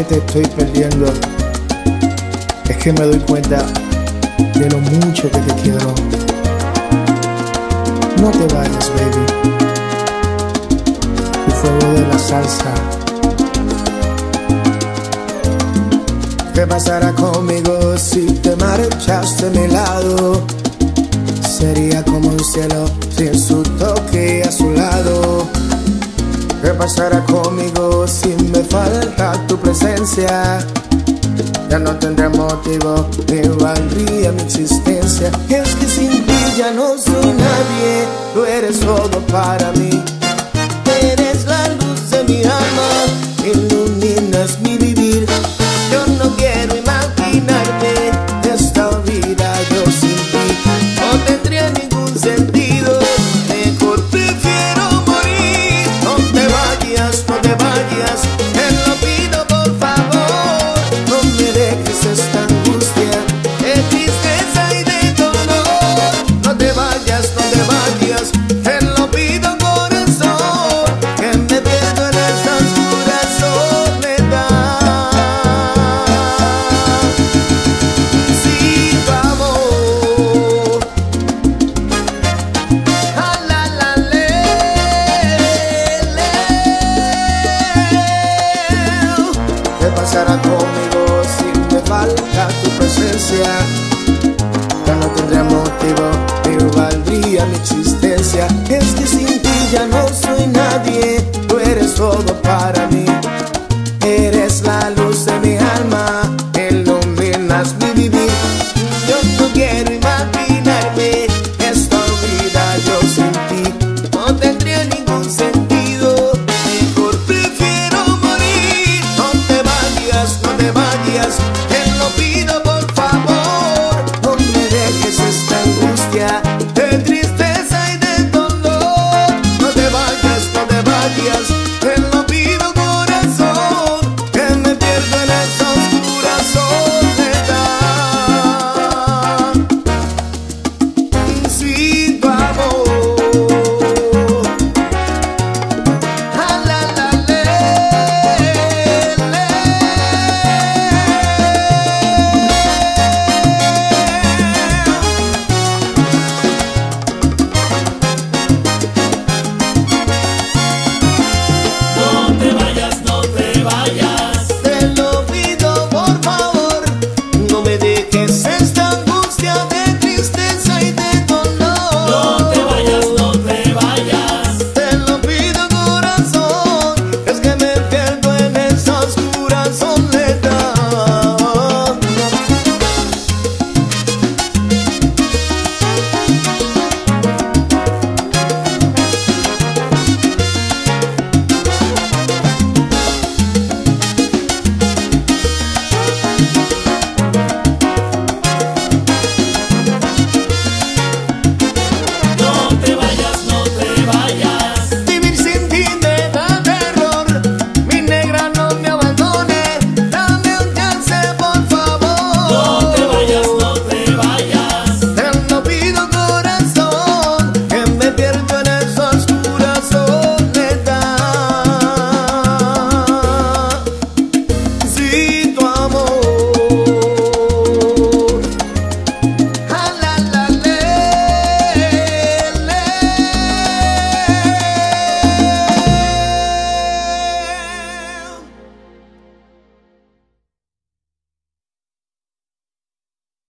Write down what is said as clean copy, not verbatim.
te estoy perdiendo es que me doy cuenta de lo mucho que te quiero. No te vayas, baby. El fuego de la salsa. ¿Qué pasará conmigo si te marchas de mi lado? Sería como un cielo sin su toque a su lado. ¿Qué pasará conmigo si me falta tu presencia? Ya no tendré motivo, ni valdría mi existencia. Es que sin ti ya no soy nadie, tú eres todo para mí. Eres la luz de mi alma, iluminas mi vivir. Yo no quiero imaginarme esta vida yo sin ti. No tendría ningún sentido, mejor prefiero morir. No te vayas, no te vayas, te lo pido por favor. No me dejes esta angustia, de tristeza y de dolor. No te vayas, no te vayas, te lo pido corazón, que me pierdo en esta oscura soledad. Sí, tu amor, ah, la, la, le, le. ¿Qué pasará conmigo si me falta tu presencia? Ya no tendré motivo, ni valdría mi existencia. Es que sin